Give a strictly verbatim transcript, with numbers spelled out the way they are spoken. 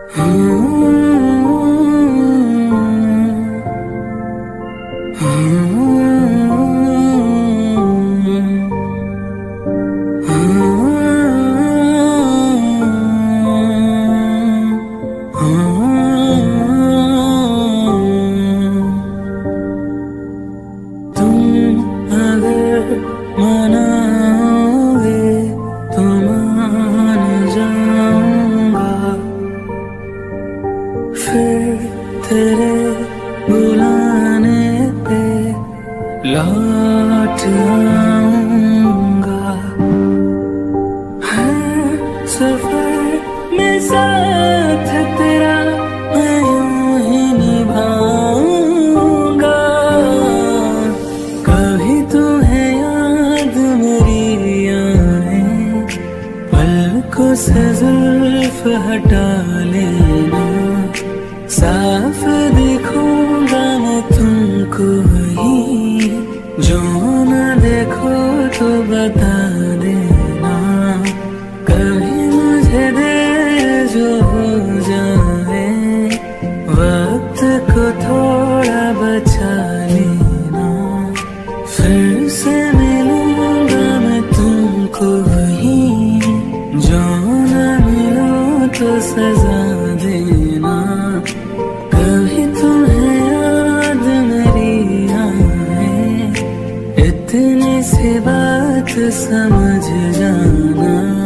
मनाओगे तो मान जाऊंगा, फिर तेरे बुलाने पे लौट आऊंगा। हर सफर में साथ तेरा मैं यूं ही निभाऊंगा। कभी तुम्हें याद मेरी आए, पलकों से जुल्फ हटा लेना। साफ दिखूंगा मैं तुमको ही, जो न देखो तो बता देना। कभी मुझे देर जो हो जाए, वक्त को थोड़ा बचा लेना। फिर से मिलूंगा मैं तुमको ही, जो न मिलो तो सजा देना। कभी तुम्हें याद मेरी आए, इतनी सी बात समझ जाना।